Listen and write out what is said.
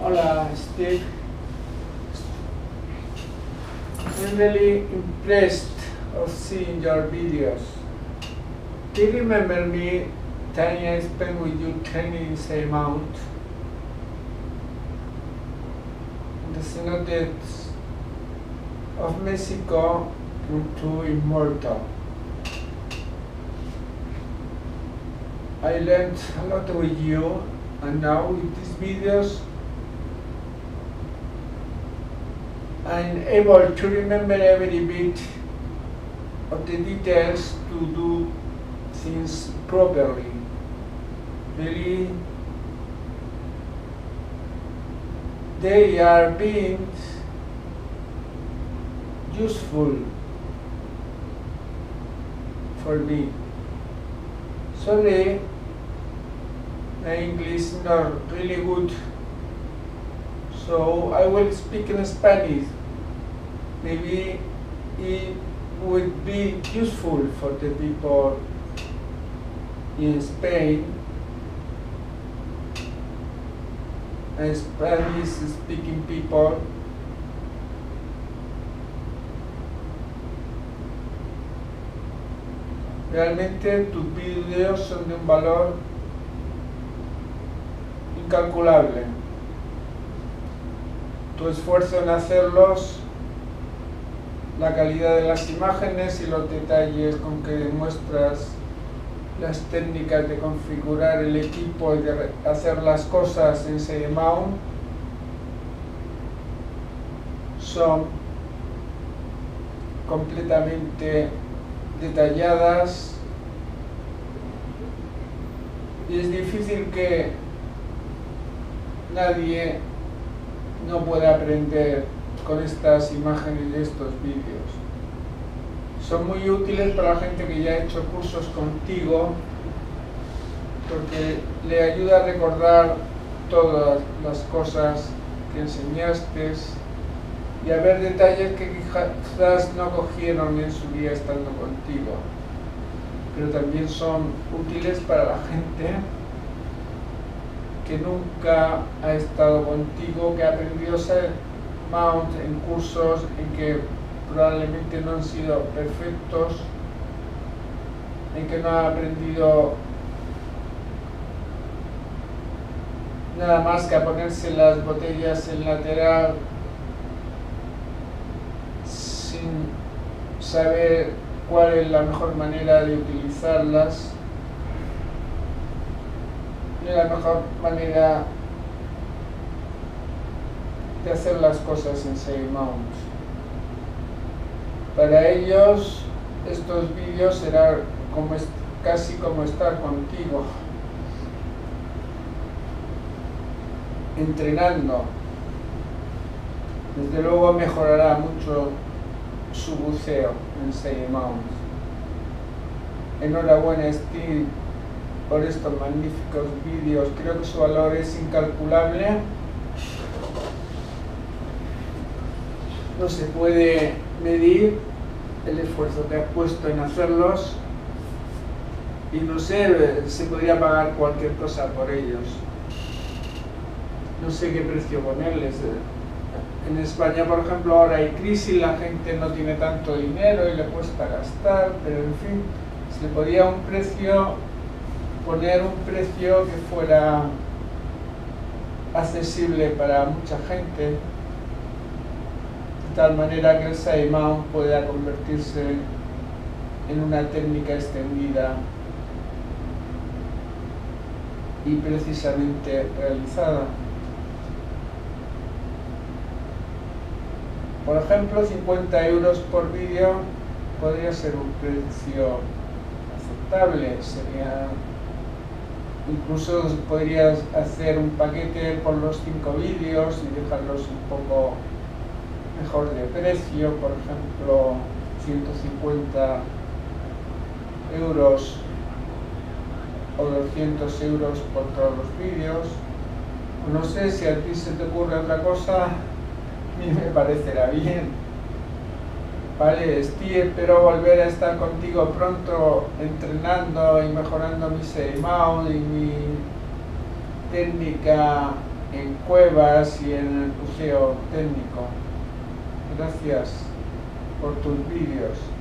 Hola, Steve. I'm really impressed of seeing your videos. Do you remember me time I spent with you training in Seamount? The cenotes of Mexico to Immortal. I learned a lot with you, and now with these videos I'm able to remember every bit of the details to do things properly. Really, they are being useful for me. Sorry, my English is not really good, so I will speak in Spanish. Maybe it would be useful for the people in Spain and Spanish speaking people. Realmente tus videos son de un valor incalculable. Tu esfuerzo en hacerlos, la calidad de las imágenes y los detalles con que demuestras las técnicas de configurar el equipo y de hacer las cosas en Seamount son completamente detalladas, y es difícil que nadie no pueda aprender con estas imágenes y estos vídeos. Son muy útiles para la gente que ya ha hecho cursos contigo, porque le ayuda a recordar todas las cosas que enseñaste y a ver detalles que quizás no cogieron en su día estando contigo, pero también son útiles para la gente que nunca ha estado contigo, que ha aprendido Seamount en cursos en que probablemente no han sido perfectos, en que no ha aprendido nada más que a ponerse las botellas en lateral sin saber cuál es la mejor manera de utilizarlas, ni la mejor manera de hacer las cosas en Seamount. Para ellos estos vídeos serán casi como estar contigo, entrenando. Desde luego mejorará mucho su buceo en Seamount. Enhorabuena, Steve, por estos magníficos vídeos. Creo que su valor es incalculable. No se puede medir el esfuerzo que has puesto en hacerlos, y no sé, se podría pagar cualquier cosa por ellos. No sé qué precio ponerles. En España, por ejemplo, ahora hay crisis, la gente no tiene tanto dinero y le cuesta gastar, pero en fin, se le podría poner un precio que fuera accesible para mucha gente, de tal manera que el Seamount pueda convertirse en una técnica extendida y precisamente realizada. Por ejemplo, 50 euros por vídeo podría ser un precio aceptable. Incluso podrías hacer un paquete por los 5 vídeos y dejarlos un poco mejor de precio, por ejemplo 150 euros o 200 euros por todos los vídeos. No sé, si a ti se te ocurre otra cosa, a mí me parecerá bien. Vale, Steve, espero volver a estar contigo pronto entrenando y mejorando mi Seamount y mi técnica en cuevas y en el buceo técnico. Gracias por tus vídeos.